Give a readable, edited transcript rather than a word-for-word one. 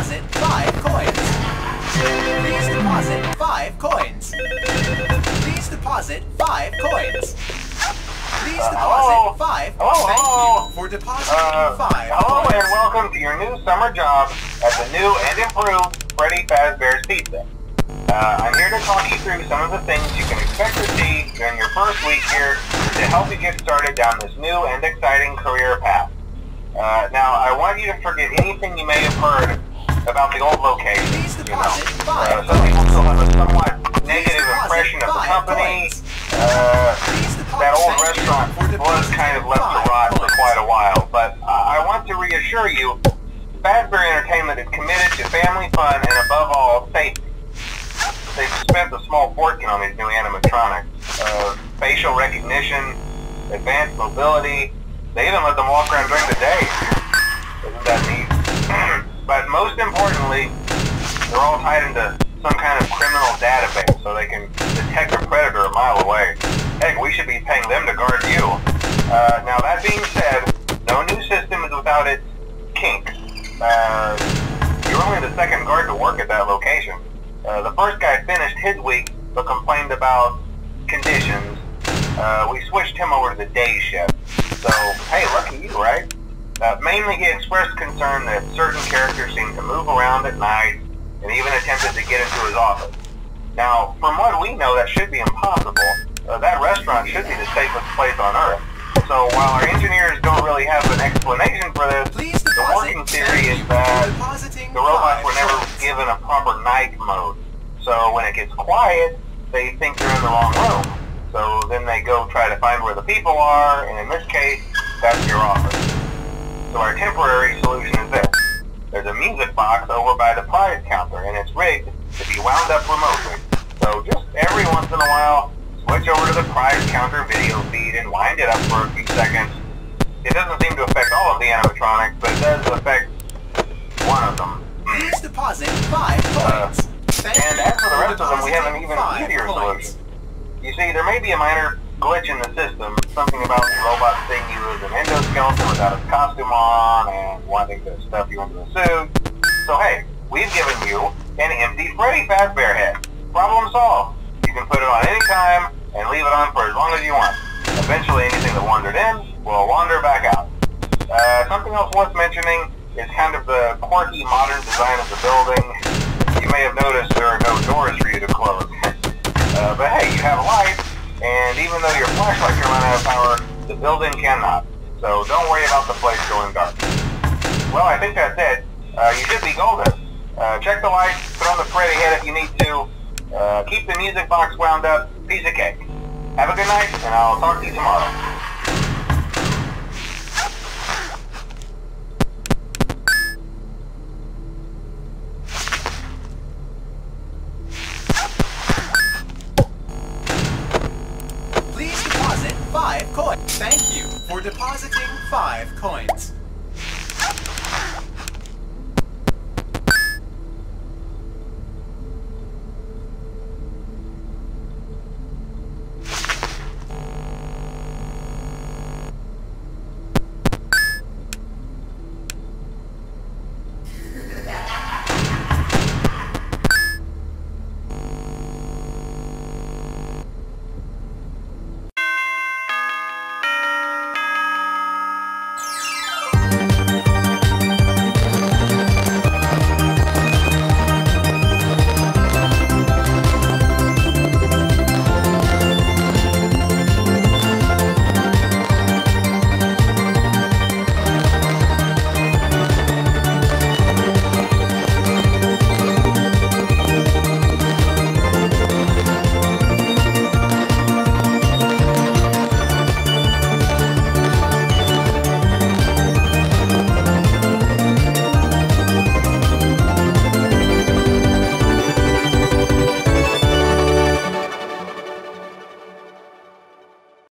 deposit 5 coins. Please deposit 5 coins. Please deposit 5 coins. Please deposit 5. Thank you for depositing 5 hello coins. and welcome to your new summer job at the new and improved Freddy Fazbear's Pizza. I'm here to talk you through some of the things you can expect to see during your first week here to help you get started down this new and exciting career path. Now, I want you to forget anything you may have heard about the old location. Please deposit 5 some people still have a somewhat negative deposit impression of the 5 company. coins. That old restaurant was kind of left to rot for quite a while, but I want to reassure you, Fazbear Entertainment is committed to family fun and above all, safety. They've spent a small fortune on these new animatronics. Facial recognition, advanced mobility, they even let them walk around during the day. Isn't that neat? But most importantly, they're all tied into some kind of criminal database so they can detect a predator a mile away. Heck, we should be paying them to guard you. Now that being said, no new system is without its kinks. You're only the second guard to work at that location. The first guy finished his week but complained about conditions. We switched him over to the day shift. So, hey, lucky you, right? Mainly he expressed concern that certain characters seemed to move around at night and even attempted to get into his office. Now, from what we know, that should be impossible. That restaurant should be the safest place on Earth. So while our engineers don't really have an explanation for this, the working theory is that the robots were never given a proper night mode. So when it gets quiet, they think they're in the wrong room. So then they go try to find where the people are, and in this case, that's your office. So our temporary solution is this. There's a music box over by the prize counter, and it's rigged to be wound up remotely. So just every once in a while, switch over to the prize counter video feed and wind it up for a few seconds. It doesn't seem to affect all of the animatronics, but it does affect one of them. Please deposit 5 coins. And as for the rest of them, we have an even easier solution. You see, there may be a minor glitch in the system, something about the robot seeing you as an endoskeleton without its costume on and wanting to stuff you into a suit. So hey, we've given you an empty Freddy Fazbear head. Problem solved. You can put it on any time and leave it on for as long as you want. Eventually anything that wandered in will wander back out. Something else worth mentioning is kind of the quirky modern design of the building. You may have noticed there are no doors for you to close. But hey, you have lights, and even though your flashlight can run out of power, the building cannot. So don't worry about the place going dark. Well, I think that's it. You should be golden. Check the lights, put on the Freddy head if you need to. Keep the music box wound up. Piece of cake. Have a good night, and I'll talk to you tomorrow. Please deposit 5 coins. Thank you for depositing 5 coins.